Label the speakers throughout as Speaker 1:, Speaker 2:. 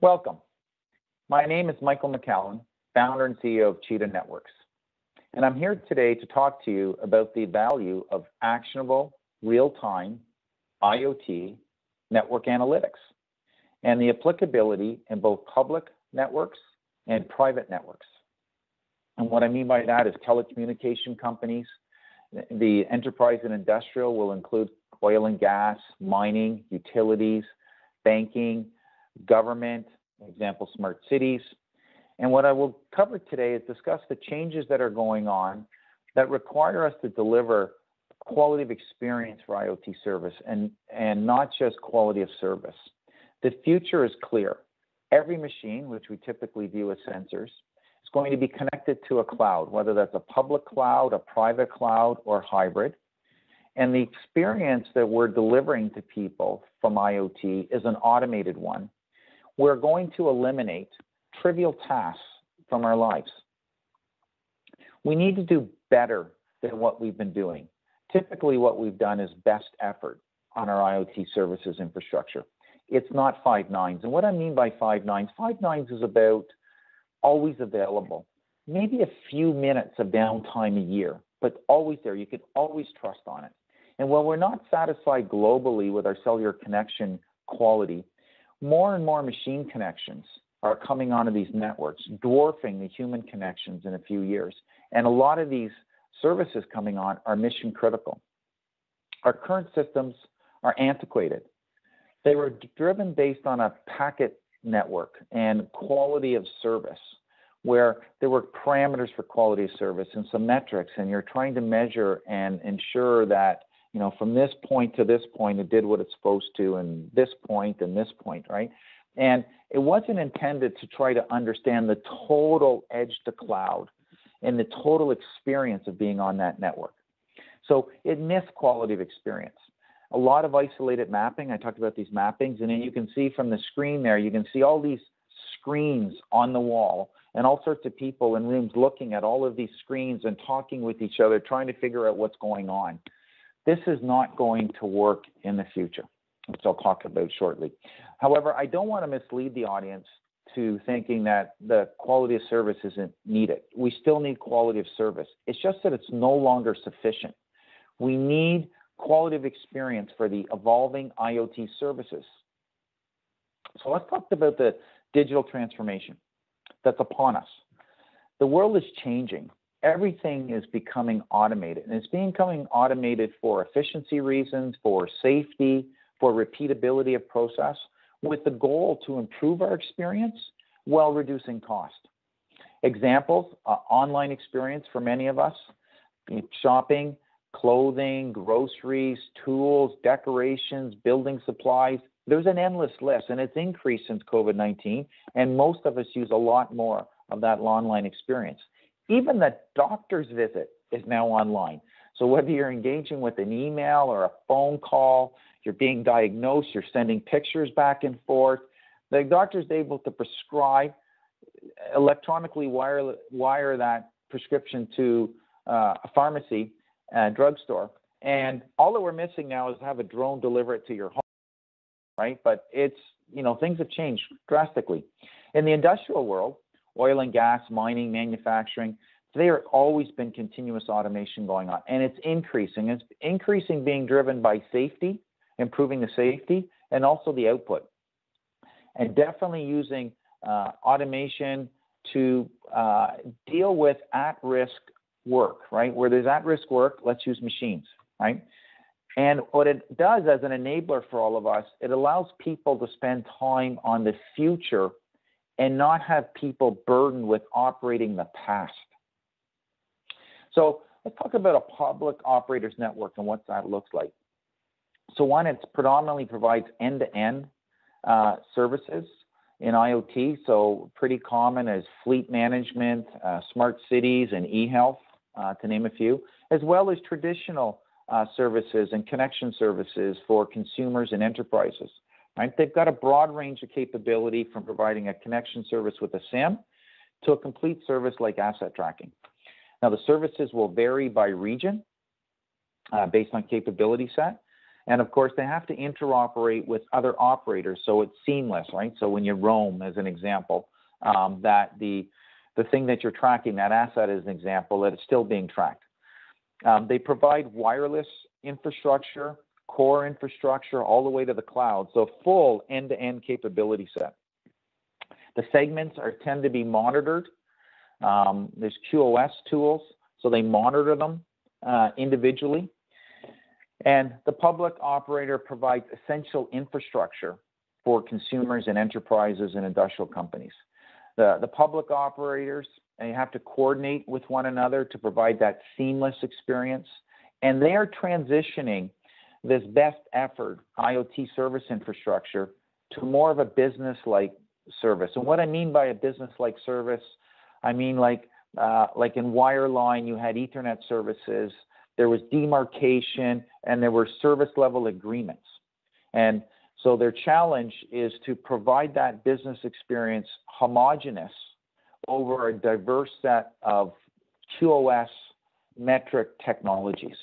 Speaker 1: Welcome. My name is Michael McCallum, founder and CEO of Cheetah Networks. And I'm here today to talk to you about the value of actionable, real-time IoT network analytics and the applicability in both public networks and private networks. And what I mean by that is telecommunication companies, the enterprise and industrial will include oil and gas, mining, utilities, banking, government, example, smart cities. And what I will cover today is discuss the changes that are going on that require us to deliver quality of experience for IoT service and not just quality of service. The future is clear. Every machine, which we typically view as sensors, is going to be connected to a cloud, whether that's a public cloud, a private cloud, or hybrid. And the experience that we're delivering to people from IoT is an automated one. We're going to eliminate trivial tasks from our lives. We need to do better than what we've been doing. Typically, what we've done is best effort on our IoT services infrastructure. It's not 5 nines. And what I mean by 5 nines is about always available. Maybe a few minutes of downtime a year, but always there. You can always trust on it. And while we're not satisfied globally with our cellular connection quality, more and more machine connections are coming onto these networks, dwarfing the human connections in a few years. And a lot of these services coming on are mission critical. Our current systems are antiquated. They were driven based on a packet network and quality of service, where there were parameters for quality of service and some metrics, and you're trying to measure and ensure that, you know, from this point to this point, it did what it's supposed to, and this point, right? And it wasn't intended to try to understand the total edge to cloud and the total experience of being on that network. So it missed quality of experience. A lot of isolated mapping. I talked about these mappings, and then you can see from the screen there, you can see all these screens on the wall and all sorts of people in rooms looking at all of these screens and talking with each other, trying to figure out what's going on. This is not going to work in the future, which I'll talk about shortly. However, I don't want to mislead the audience to thinking that the quality of service isn't needed. We still need quality of service. It's just that it's no longer sufficient. We need quality of experience for the evolving IoT services. So let's talk about the digital transformation that's upon us. The world is changing. Everything is becoming automated, and it's becoming automated for efficiency reasons, for safety, for repeatability of process, with the goal to improve our experience while reducing cost. Examples, online experience for many of us, shopping, clothing, groceries, tools, decorations, building supplies. There's an endless list, and it's increased since COVID-19, and most of us use a lot more of that online experience. Even the doctor's visit is now online. So whether you're engaging with an email or a phone call, you're being diagnosed, you're sending pictures back and forth, the doctor's able to prescribe, electronically wire that prescription to a pharmacy, drugstore, and all that we're missing now is have a drone deliver it to your home, right? But it's, you know, things have changed drastically. In the industrial world, oil and gas, mining, manufacturing, there always been continuous automation going on, and it's increasing. It's increasing, being driven by safety, improving the safety, and also the output. And definitely using automation to deal with at-risk work, right? Where there's at-risk work, let's use machines, right? And what it does as an enabler for all of us, it allows people to spend time on the future and not have people burdened with operating the past. So let's talk about a public operators network and what that looks like. So one, it predominantly provides end-to-end services in IoT. So pretty common as fleet management, smart cities, and e-health, to name a few, as well as traditional services and connection services for consumers and enterprises. Right? They've got a broad range of capability, from providing a connection service with a SIM to a complete service like asset tracking. Now, the services will vary by region based on capability set, And of course, they have to interoperate with other operators, so it's seamless, right? So when you roam, as an example, that the thing that you're tracking, that asset as an example, that it's still being tracked. They provide wireless infrastructure, core infrastructure, all the way to the cloud, so full end-to-end capability set. The segments tend to be monitored. There's QoS tools, so they monitor them individually. And the public operator provides essential infrastructure for consumers and enterprises and industrial companies. The public operators, they have to coordinate with one another to provide that seamless experience. And they are transitioning this best effort IoT service infrastructure to more of a business-like service. And what I mean by a business-like service, I mean like in wireline, you had Ethernet services, there was demarcation, and there were service level agreements. And so their challenge is to provide that business experience homogeneous over a diverse set of QoS metric technologies.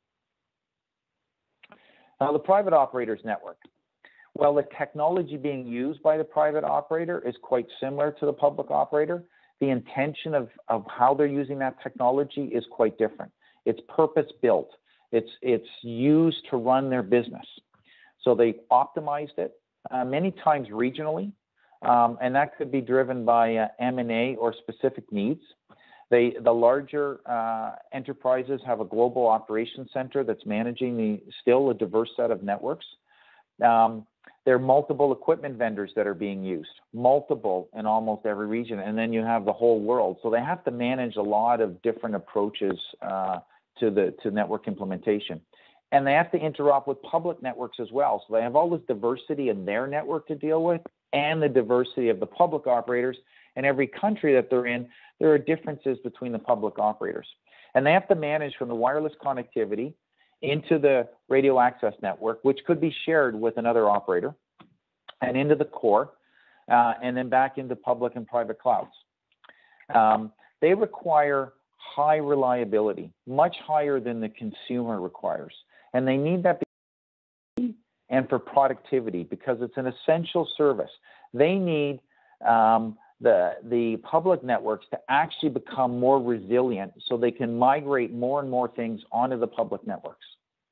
Speaker 1: Now, the private operator's network. Well, the technology being used by the private operator is quite similar to the public operator. The intention of how they're using that technology is quite different. It's purpose-built. It's used to run their business. So they optimized it many times regionally, and that could be driven by M&A or specific needs. The larger enterprises have a global operations center that's managing still a diverse set of networks. There are multiple equipment vendors that are being used, multiple in almost every region, and then you have the whole world. So they have to manage a lot of different approaches to network implementation. And they have to interop with public networks as well. So they have all this diversity in their network to deal with and the diversity of the public operators. And every country that they're in, there are differences between the public operators. And they have to manage from the wireless connectivity into the radio access network, which could be shared with another operator, and into the core, and then back into public and private clouds. They require high reliability, much higher than the consumer requires. And they need that and for productivity because it's an essential service. They need the public networks to actually become more resilient so they can migrate more and more things onto the public networks.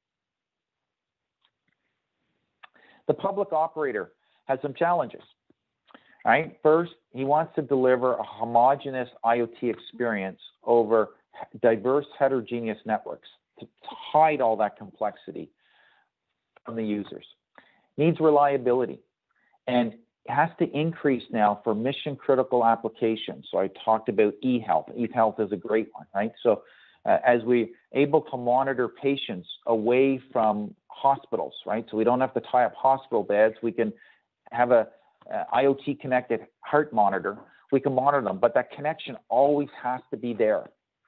Speaker 1: The public operator has some challenges. Right? First, he wants to deliver a homogeneous IoT experience over diverse heterogeneous networks to hide all that complexity from the users. Needs reliability and has to increase now for mission critical applications. So I talked about eHealth. eHealth is a great one, right? So as we're able to monitor patients away from hospitals, right? So we don't have to tie up hospital beds. We can have a IoT connected heart monitor. We can monitor them, but that connection always has to be there.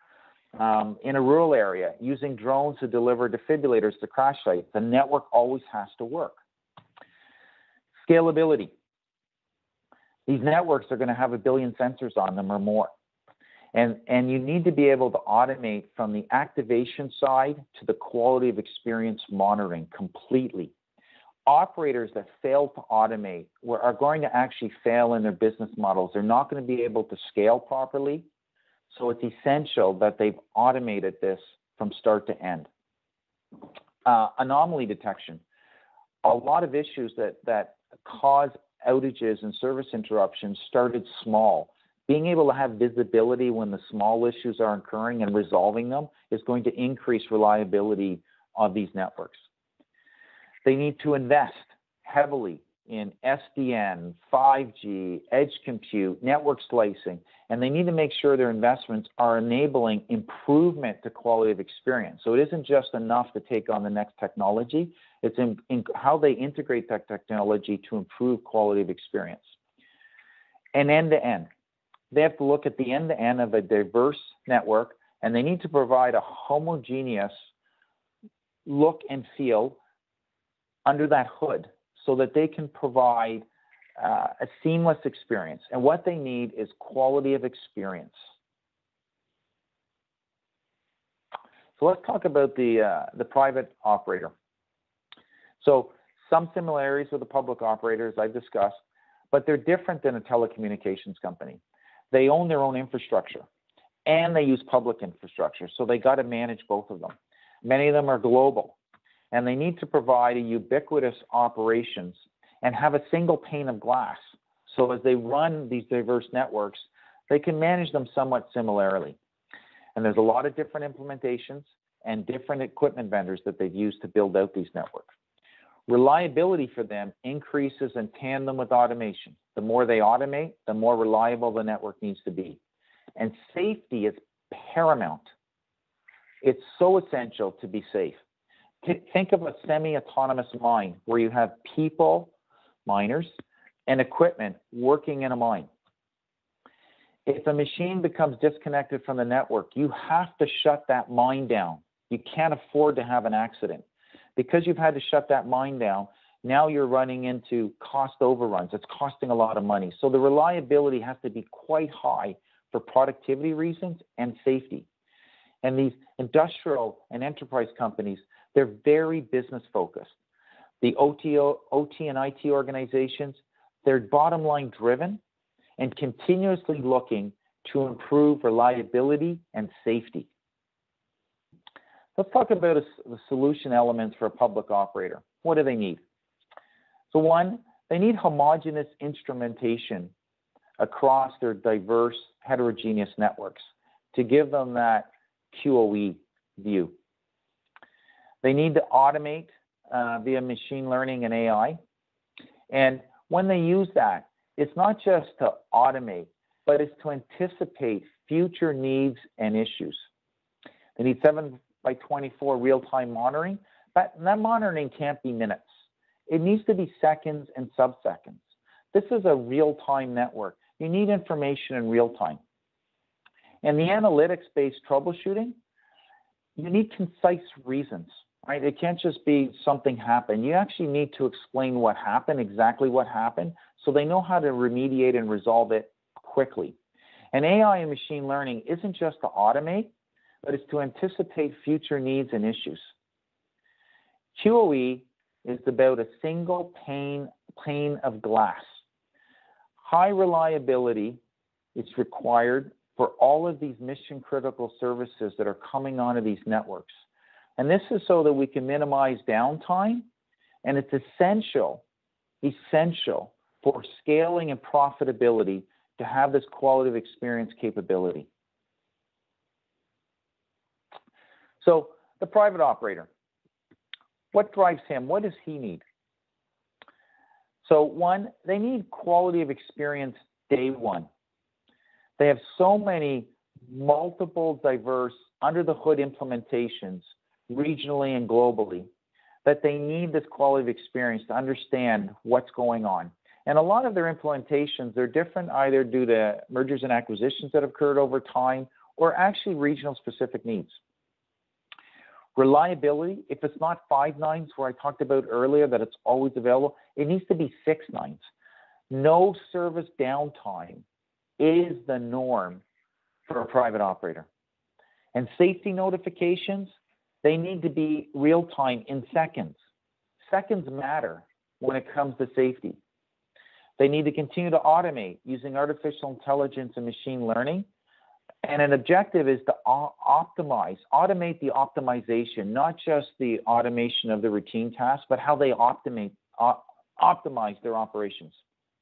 Speaker 1: In a rural area, using drones to deliver defibrillators to crash sites, the network always has to work. Scalability. These networks are going to have 1 billion sensors on them or more. And you need to be able to automate from the activation side to the quality of experience monitoring completely. Operators that fail to automate are going to actually fail in their business models. They're not going to be able to scale properly. So it's essential that they've automated this from start to end. Anomaly detection. A lot of issues that cause outages and service interruptions started small. Being able to have visibility when the small issues are occurring and resolving them is going to increase reliability of these networks. They need to invest heavily in SDN, 5G, edge compute, network slicing, and they need to make sure their investments are enabling improvement to quality of experience. So it isn't just enough to take on the next technology, it's in how they integrate that technology to improve quality of experience. And end-to-end. They have to look at the end-to-end of a diverse network, and they need to provide a homogeneous look and feel under that hood so that they can provide a seamless experience. And what they need is quality of experience. So let's talk about the private operator. So some similarities with the public operators I've discussed, but they're different than a telecommunications company. They own their own infrastructure and they use public infrastructure. So they got to manage both of them. Many of them are global and they need to provide a ubiquitous operations and have a single pane of glass. So as they run these diverse networks, they can manage them somewhat similarly. And there's a lot of different implementations and different equipment vendors that they've used to build out these networks. Reliability for them increases in tandem with automation. The more they automate, the more reliable the network needs to be. And safety is paramount. It's so essential to be safe. Think of a semi-autonomous mine where you have people, miners, and equipment working in a mine. If a machine becomes disconnected from the network, you have to shut that mine down. You can't afford to have an accident. Because you've had to shut that mine down, now you're running into cost overruns. It's costing a lot of money. So the reliability has to be quite high for productivity reasons and safety. And these industrial and enterprise companies, they're very business focused. The OT and IT organizations, they're bottom line driven and continuously looking to improve reliability and safety. Let's talk about the solution elements for a public operator. What do they need? So one, they need homogeneous instrumentation across their diverse heterogeneous networks to give them that QoE view. They need to automate via machine learning and AI. And when they use that, it's not just to automate, but it's to anticipate future needs and issues. They need 7/24 real-time monitoring, but that monitoring can't be minutes. It needs to be seconds and sub-seconds. This is a real-time network. You need information in real time. And the analytics-based troubleshooting, you need concise reasons, right? It can't just be something happened. You actually need to explain what happened, exactly what happened, so they know how to remediate and resolve it quickly. And AI and machine learning isn't just to automate, but it's to anticipate future needs and issues. QoE is about a single pane of glass. High reliability is required for all of these mission critical services that are coming onto these networks. And this is so that we can minimize downtime, and it's essential for scaling and profitability to have this quality of experience capability. So the private operator, what drives him? What does he need? So one, they need quality of experience day one. They have so many multiple diverse under the hood implementations regionally and globally that they need this quality of experience to understand what's going on. And a lot of their implementations, they're different either due to mergers and acquisitions that have occurred over time or actually regional specific needs. Reliability, if it's not 5 nines where I talked about earlier that it's always available, it needs to be 6 nines. No service downtime is the norm for a private operator. And safety notifications, they need to be real time in seconds. Seconds matter when it comes to safety. They need to continue to automate using artificial intelligence and machine learning. And an objective is to automate the optimization, not just the automation of the routine tasks, but how they optimize their operations.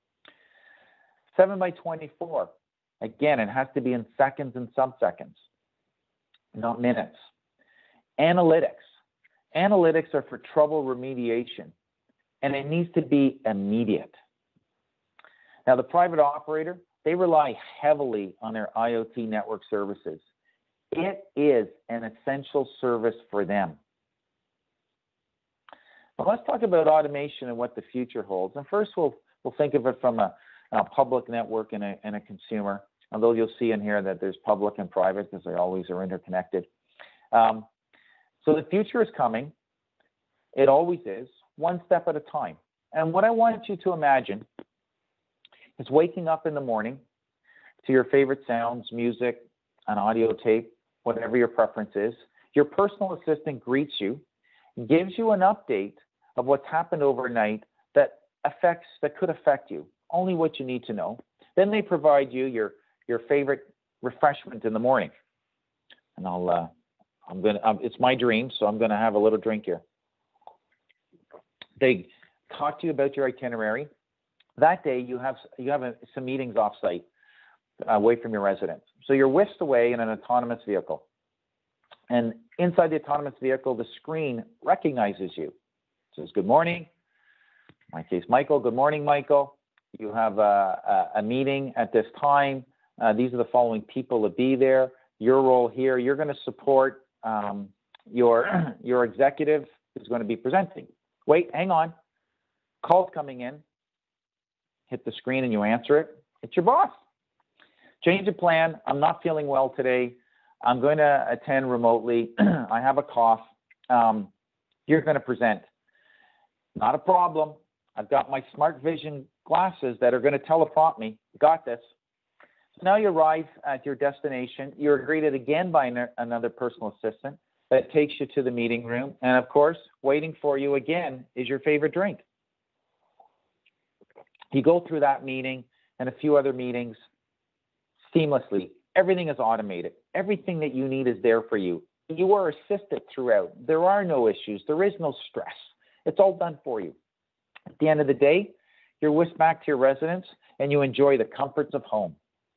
Speaker 1: 7/24, again, it has to be in seconds and sub-seconds, not minutes. Analytics. Analytics are for trouble remediation, and it needs to be immediate. Now, the private operator, they rely heavily on their IoT network services. It is an essential service for them. But let's talk about automation and what the future holds. And first, we'll think of it from a public network and a consumer, although you'll see in here that there's public and private because they always are interconnected. So the future is coming. It always is, one step at a time. And what I want you to imagine is waking up in the morning to your favorite sounds, music, an audio tape, whatever your preference is. Your personal assistant greets you, gives you an update of what's happened overnight that could affect you. Only what you need to know. Then they provide you your favorite refreshment in the morning. And it's my dream, so I'm gonna have a little drink here. They talk to you about your itinerary. That day you have some meetings offsite, away from your residence. So you're whisked away in an autonomous vehicle. And inside the autonomous vehicle, the screen recognizes you. It says, good morning. In my case, Michael. Good morning, Michael. You have a meeting at this time. These are the following people to be there. Your role here, you're going to support your executive who's going to be presenting. Wait, hang on. Call's coming in. Hit the screen and you answer it. It's your boss. Change of plan. I'm not feeling well today. I'm going to attend remotely. I have a cough. You're going to present. Not a problem. I've got my smart vision glasses that are going to teleprompt me. Got this. So now you arrive at your destination. You're greeted again by another personal assistant that takes you to the meeting room. And of course, waiting for you again is your favorite drink. You go through that meeting and a few other meetings seamlessly. Everything is automated. Everything that you need is there for you. You are assisted throughout. There are no issues. There is no stress. It's all done for you. At the end of the day, you're whisked back to your residence and you enjoy the comforts of home.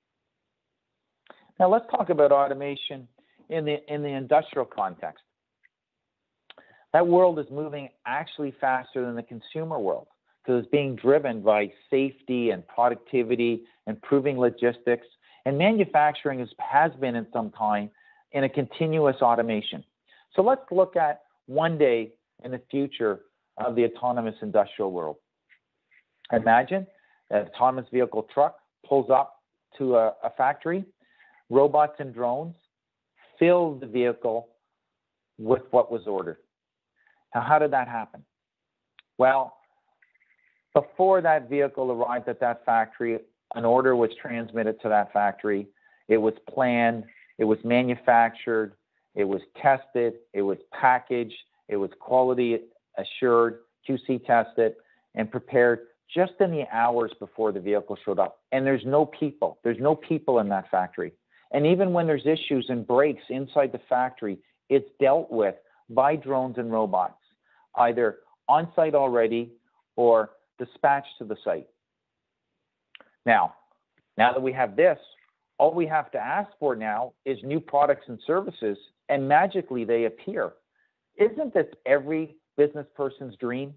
Speaker 1: Now let's talk about automation in the industrial context. That world is moving actually faster than the consumer world because it's being driven by safety and productivity, improving logistics, and manufacturing has been in some time in a continuous automation. So let's look at one day in the future of the autonomous industrial world. Imagine an autonomous vehicle truck pulls up to a factory. Robots and drones fill the vehicle with what was ordered. Now, how did that happen? Well, before that vehicle arrived at that factory, an order was transmitted to that factory. It was planned, it was manufactured, it was tested, it was packaged, it was quality assured, QC tested, and prepared just in the hours before the vehicle showed up. And there's no people. There's no people in that factory. And even when there's issues and breaks inside the factory, it's dealt with by drones and robots, either on site already or dispatched to the site. Now that we have this, all we have to ask for now is new products and services, and magically they appear. Isn't this every business person's dream?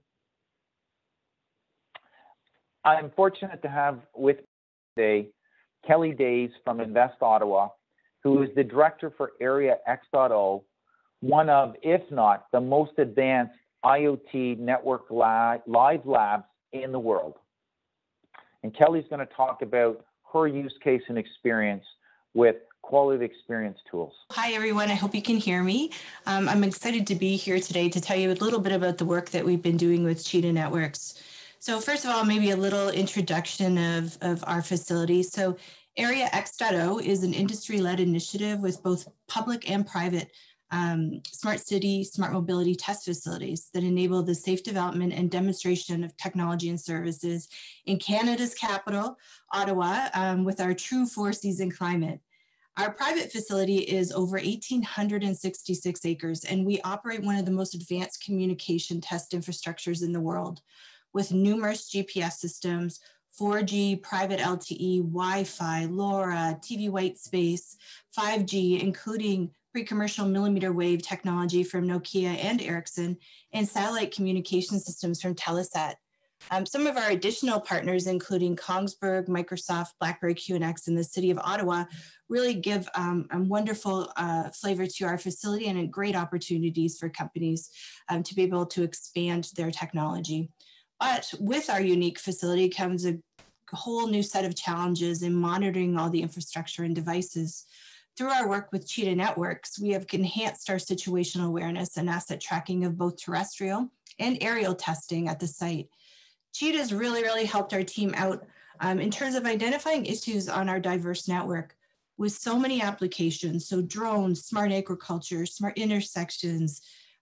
Speaker 1: I'm fortunate to have with me today Kelly Days from Invest Ottawa, who is the director for Area X.0, one of, if not, the most advanced IoT network live labs in the world. And Kelly's going to talk about her use case and experience with quality experience tools.
Speaker 2: Hi, everyone. I hope you can hear me. I'm excited to be here today to tell you a little bit about the work that we've been doing with Cheetah Networks. So first of all, maybe a little introduction of our facility. So Area X.0 is an industry-led initiative with both public and private smart city, smart mobility test facilities that enable the safe development and demonstration of technology and services in Canada's capital, Ottawa, with our true four-season climate. Our private facility is over 1,866 acres, and we operate one of the most advanced communication test infrastructures in the world, with numerous GPS systems, 4G, private LTE, Wi-Fi, LoRa, TV white space, 5G, including pre-commercial millimeter wave technology from Nokia and Ericsson, and satellite communication systems from Telesat. Some of our additional partners, including Kongsberg, Microsoft, BlackBerry QNX, and the City of Ottawa, really give a wonderful flavor to our facility and great opportunities for companies to be able to expand their technology. But with our unique facility comes a whole new set of challenges in monitoring all the infrastructure and devices. Through our work with Cheetah Networks, we have enhanced our situational awareness and asset tracking of both terrestrial and aerial testing at the site. Cheetah's really helped our team out in terms of identifying issues on our diverse network with so many applications. So drones, smart agriculture, smart intersections,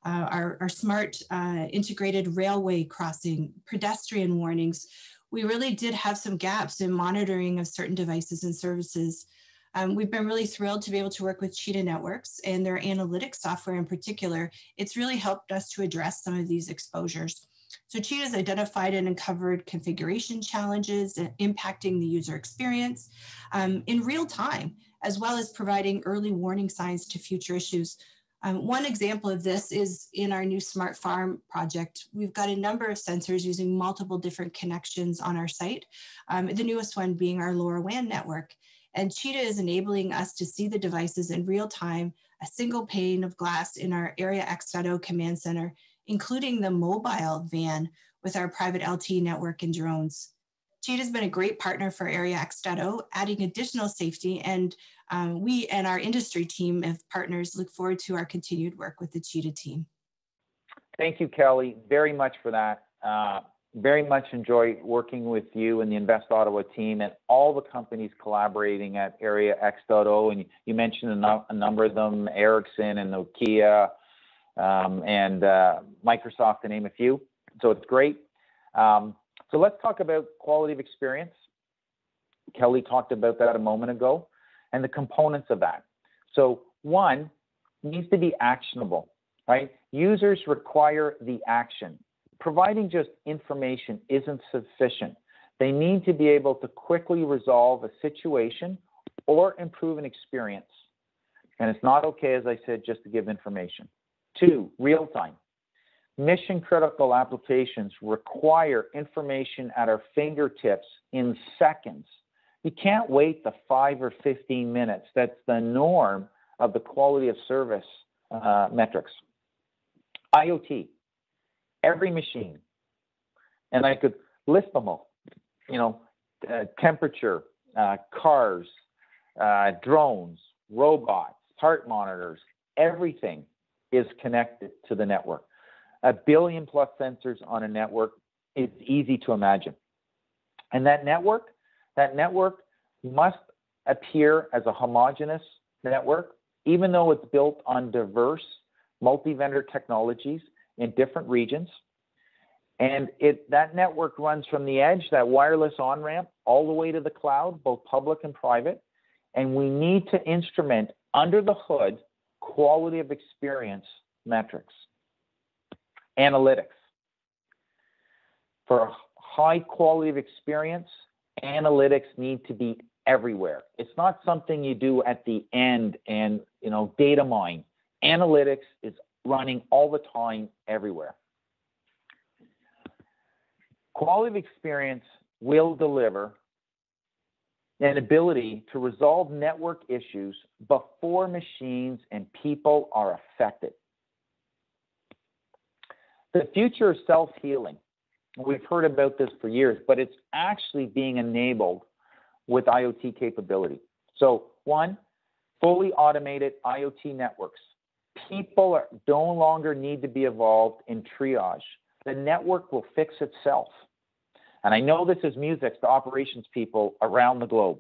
Speaker 2: our smart integrated railway crossing, pedestrian warnings. We really did have some gaps in monitoring of certain devices and services. We've been really thrilled to be able to work with Cheetah Networks and their analytics software in particular. It's really helped us to address some of these exposures. So Cheetah's identified and uncovered configuration challenges impacting the user experience in real time, as well as providing early warning signs to future issues. One example of this is in our new Smart Farm project. We've got a number of sensors using multiple different connections on our site, the newest one being our LoRaWAN network. And Cheetah is enabling us to see the devices in real time, a single pane of glass in our Area X.0 command center, including the mobile van with our private LTE network and drones. Cheetah has been a great partner for Area X.0, adding additional safety, and we and our industry team of partners look forward to our continued work with the Cheetah team.
Speaker 1: Thank you, Kelly, very much for that. Very much enjoy working with you and the Invest Ottawa team and all the companies collaborating at Area X.0. And you mentioned a number of them, Ericsson and Nokia and Microsoft, to name a few. So it's great. So let's talk about quality of experience. Kelly talked about that a moment ago and the components of that. So one, needs to be actionable, right? Users require the action. Providing just information isn't sufficient. They need to be able to quickly resolve a situation or improve an experience. And it's not okay, as I said, just to give information. Two, real time. Mission critical applications require information at our fingertips in seconds. You can't wait the 5 or 15 minutes. That's the norm of the quality of service metrics. IoT. Every machine, and I could list them all, temperature, cars, drones, robots, heart monitors, everything is connected to the network. 1 billion plus sensors on a network is easy to imagine. And that network must appear as a homogeneous network, even though it's built on diverse multi-vendor technologies in different regions. And that network runs from the edge, that wireless on-ramp, all the way to the cloud, both public and private. And we need to instrument under the hood quality of experience metrics. Analytics. For high quality of experience, analytics need to be everywhere. It's not something you do at the end and data mine. Analytics is running all the time, everywhere. Quality of experience will deliver an ability to resolve network issues before machines and people are affected. The future is self-healing. We've heard about this for years, but it's actually being enabled with IoT capability. So one, fully automated IoT networks. People no longer need to be involved in triage. The network will fix itself. And I know this is music to operations people around the globe.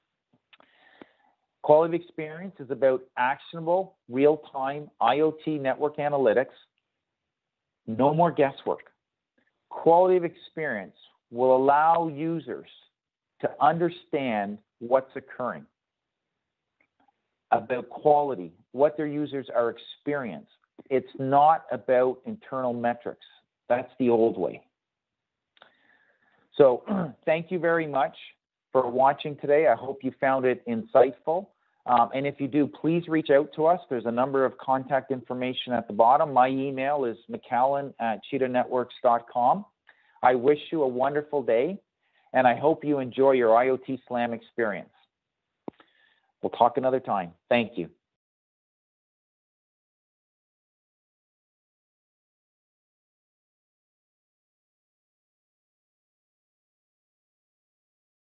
Speaker 1: Quality of experience is about actionable, real-time IoT network analytics. No more guesswork. Quality of experience will allow users to understand what's occurring about quality, what their users are experiencing. It's not about internal metrics. That's the old way. So thank you very much for watching today. I hope you found it insightful. And if you do, please reach out to us. There's a number of contact information at the bottom. My email is mccallum@cheetahnetworks.com. I wish you a wonderful day, and I hope you enjoy your IoT Slam experience. We'll talk another time. Thank you.